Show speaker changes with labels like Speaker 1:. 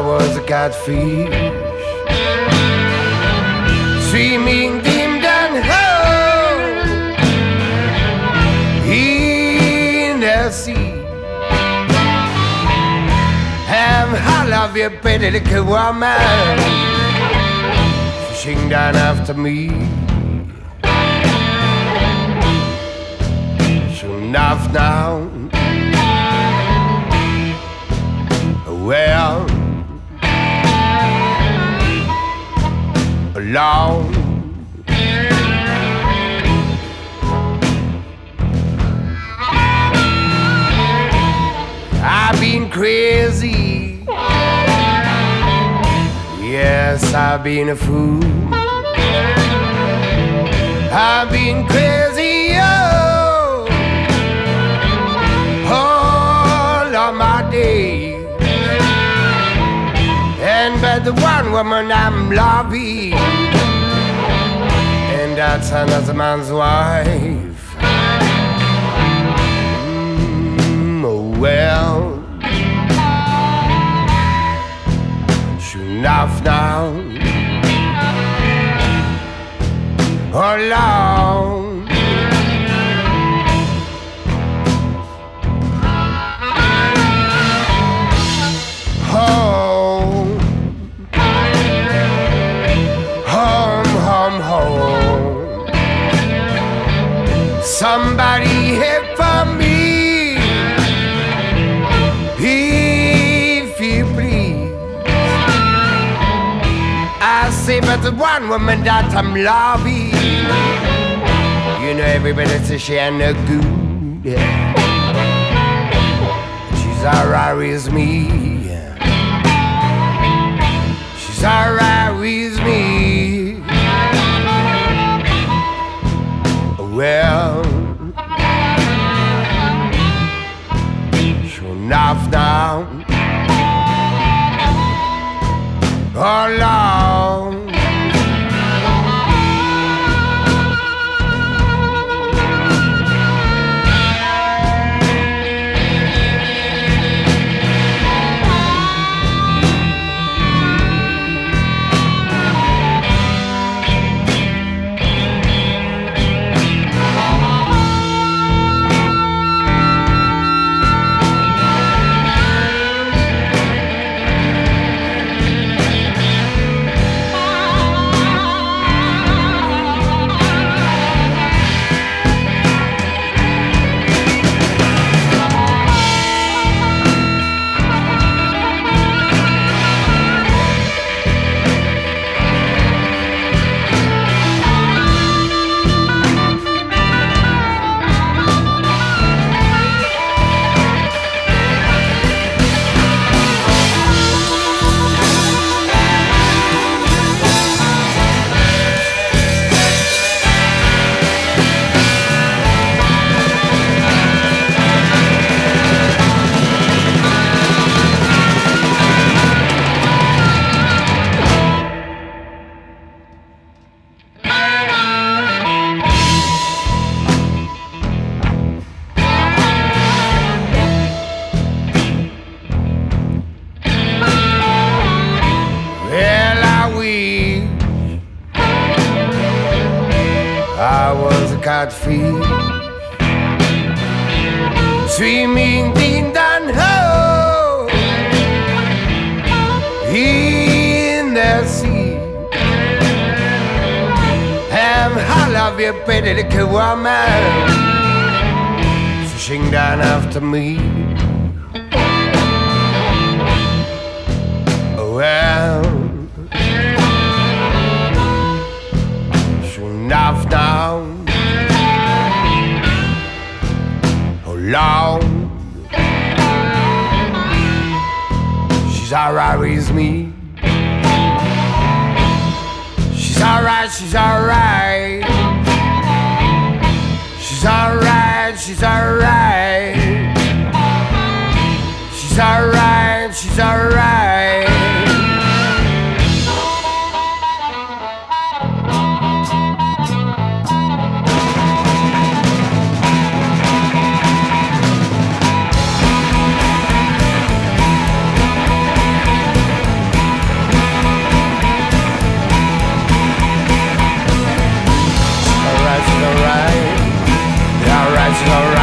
Speaker 1: was a catfish, swimming deep down home in the sea. And I love you, pretty little woman, fishing down after me. Soon enough now, well, alone. I've been crazy, yes, I've been a fool. I've been crazy, oh, all of my days. And but the one woman I'm loving, and that's another man's wife. Oh well, sure enough now, alone. Home, home, home, home. Somebody help for me, if you please. I say, but the one woman that I'm loving, you know everybody says she ain't no good. She's alright with me. She's alright with me. Well, sure enough now, alone. I was a catfish, swimming deep down home in the sea. And I love you, pretty little woman, fishing down after me. Well, sure enough now, alone. She's alright with me. She's alright, she's alright. She's alright, she's alright. She's alright, she's alright. alright.